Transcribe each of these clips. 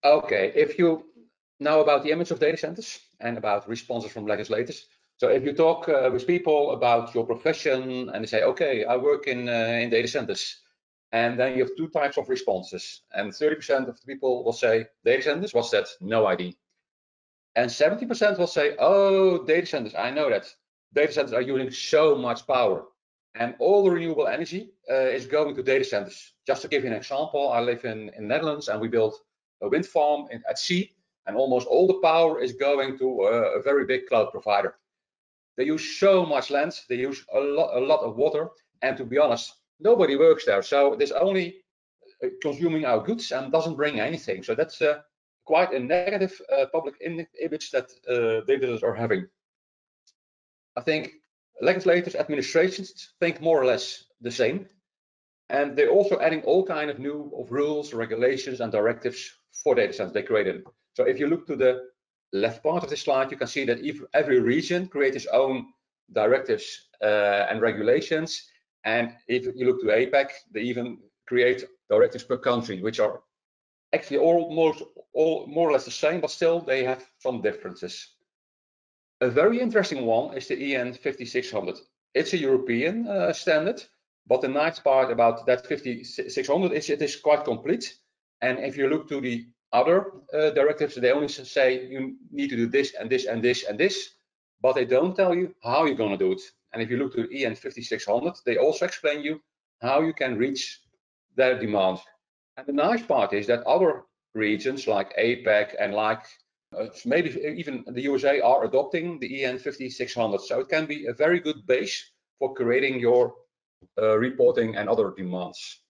Okay, if you know about the image of data centers and about responses from legislators, so if you talk with people about your profession and they say, okay, I work in data centers, and then you have two types of responses, and 30% of the people will say, data centers, what's that? No idea. And 70% will say, oh, data centers, I know that. Data centers are using so much power. And all the renewable energy is going to data centers. Just to give you an example, I live in Netherlands and we built a wind farm at sea, and almost all the power is going to a very big cloud provider. They use so much land, they use a lot of water, and to be honest, nobody works there. So it is only consuming our goods and doesn't bring anything. So that's quite a negative public image that data centers are having. I think legislators, administrations think more or less the same, and they're also adding all kind of new rules, regulations, and directives for data centers they created. So if you look to the left part of the slide, you can see that every region creates its own directives and regulations. And if you look to APAC, they even create directives per country, which are actually almost all more or less the same, but still they have some differences. A very interesting one is the EN 5600. It's a European standard, but the nice part about that 5600 is it is quite complete. And if you look to the other directives, they only say you need to do this and this and this and this, but they don't tell you how you're going to do it. And if you look to EN 5600, they also explain you how you can reach their demand. And the nice part is that other regions like APAC and like maybe even the USA are adopting the EN 5600. So it can be a very good base for creating your reporting and other demands.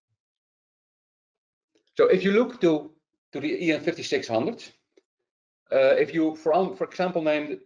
So if you look to the EN 5600, if you, for example,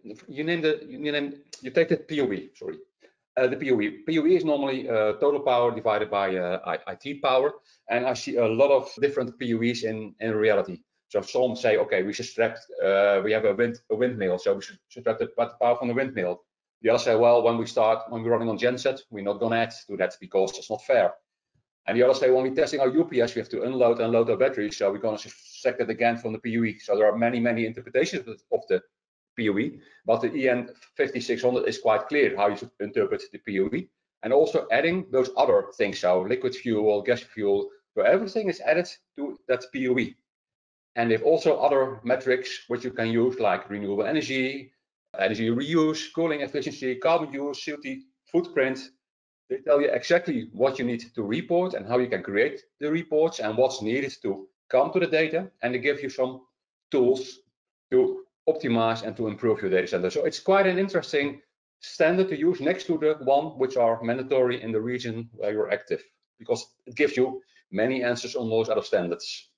you take the POE, sorry. The POE. POE is normally total power divided by IT power, and I see a lot of different POEs in reality. So some say, okay, we subtract, we have a windmill, so we should subtract the power from the windmill. The others say, well, when we're running on genset, we're not going to add to that because it's not fair. And the others say, when we're testing our UPS, we have to unload and load our batteries, so we're going to subtract it again from the POE. So there are many interpretations of the POE, but the EN 5600 is quite clear how you should interpret the POE, and also adding those other things, so liquid fuel, gas fuel, so everything is added to that POE. And they've also other metrics which you can use, like renewable energy, energy reuse, cooling efficiency, carbon use, CO2 footprint. They tell you exactly what you need to report and how you can create the reports and what's needed to come to the data, and they give you some tools to optimize and to improve your data center. So it's quite an interesting standard to use next to the one which are mandatory in the region where you're active, because it gives you many answers on those other standards.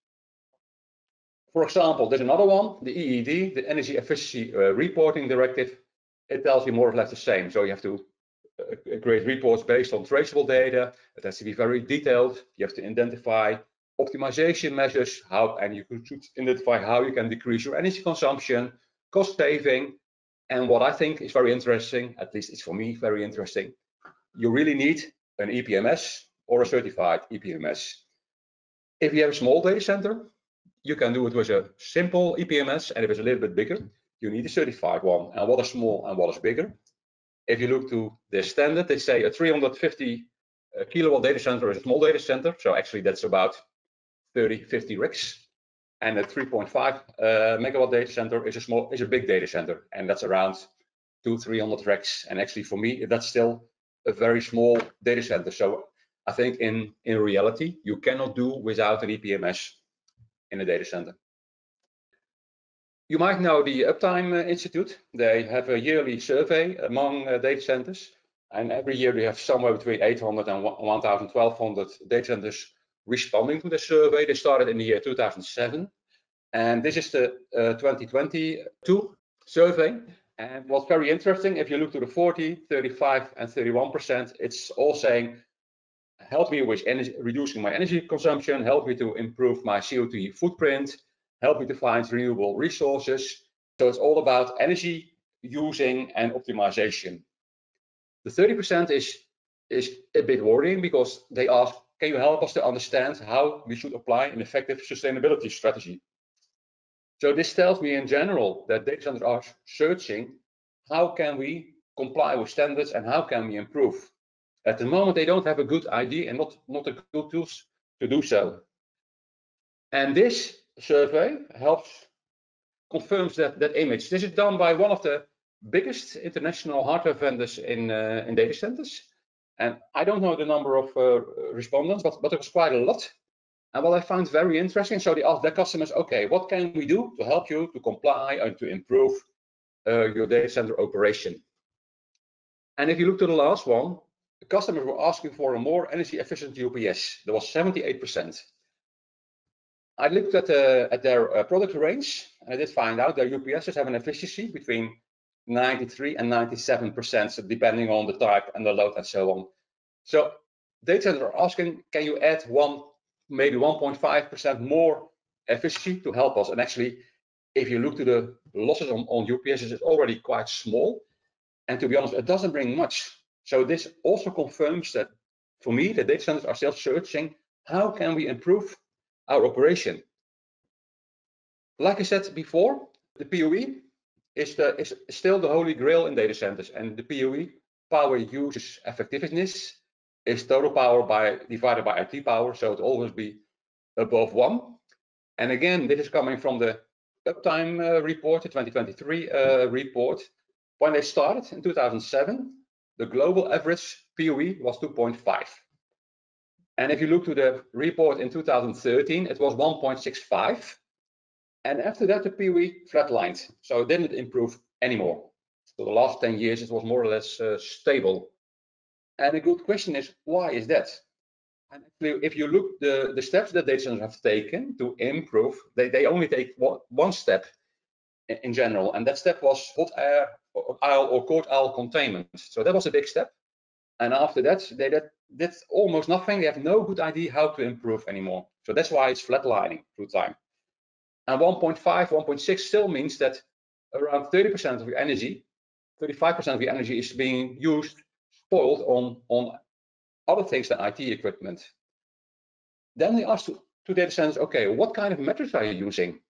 For example, there's another one, the EED, the Energy Efficiency Reporting Directive. It tells you more or less the same. So you have to create reports based on traceable data. It has to be very detailed. You have to identify optimization measures, and you should identify how you can decrease your energy consumption, cost saving. And what I think is very interesting, at least it's for me very interesting, you really need an EPMS or a certified EPMS. If you have a small data center, you can do it with a simple EPMS, and if it's a little bit bigger, you need a certified one. And what is small and what is bigger? If you look to the standard, they say a 350 kilowatt data center is a small data center. So actually that's about 50 racks. And a 3.5 megawatt data center is a big data center. And that's around 200-300 racks. And actually for me, that's still a very small data center. So I think in reality, you cannot do without an EPMS in a data center. You might know the Uptime Institute. They have a yearly survey among data centers, and every year they have somewhere between 800 and 1,1200 data centers responding to the survey. They started in the year 2007, and this is the 2022 survey. And what's very interesting, if you look to the 40, 35, and 31%, it's all saying, help me with reducing my energy consumption, help me to improve my CO2 footprint, help me to find renewable resources. So it's all about energy using and optimization. The 30% is a bit worrying because they ask, can you help us to understand how we should apply an effective sustainability strategy? So this tells me in general that data centers are searching how can we comply with standards and how can we improve. At the moment, they don't have a good idea and not a good tools to do so. And this survey confirms that image. This is done by one of the biggest international hardware vendors in data centers. And I don't know the number of respondents, but it was quite a lot. And what I found very interesting, so they asked their customers, okay, what can we do to help you to comply and to improve your data center operation? And if you look to the last one, the customers were asking for a more energy efficient UPS. There was 78%. I looked at their product range, and I did find out their UPSs have an efficiency between 93 and 97%, so depending on the type and the load and so on. So data centers are asking, can you add maybe 1.5% more efficiency to help us? And actually, if you look to the losses on UPSs, it's already quite small. And to be honest, it doesn't bring much. So this also confirms that for me, the data centers are still searching, how can we improve our operation? Like I said before, the PUE is still the holy grail in data centers, and the PUE, power usage effectiveness, is total power divided by IT power, so it always be above 1. And again, this is coming from the Uptime report, the 2023 report. When they started in 2007, the global average PUE was 2.5. And if you look to the report in 2013, it was 1.65. And after that, the PUE flatlined, so it didn't improve anymore. So the last 10 years, it was more or less stable. And a good question is, why is that? And actually, if you look the steps that data centers have taken to improve, they only take one step in general, and that step was hot air or cold aisle containment. So that was a big step. And after that, they did almost nothing. They have no good idea how to improve anymore. So that's why it's flatlining through time. And 1.5, 1.6 still means that around 30% of your energy, 35% of your energy is being spoiled on other things than IT equipment. Then we asked to data centers, okay, what kind of metrics are you using?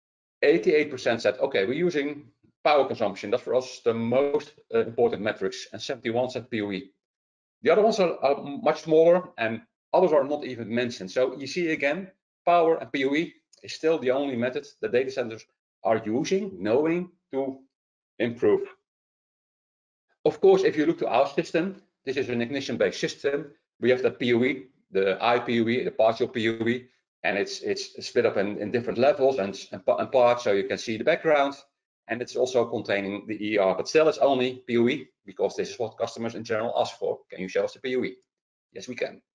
88% said, okay, we're using power consumption. That's for us the most important metrics, and 71 said PUE. The other ones are much smaller, and others are not even mentioned. So you see again, power and PUE is still the only method that data centers are knowing to improve. Of course, if you look to our system, this is an ignition-based system. We have the PUE, the IPUE, the partial PUE, and it's split up in different levels and parts, so you can see the background. And it's also containing the ER, but still it's only PUE because this is what customers in general ask for. Can you show us the PUE? Yes, we can.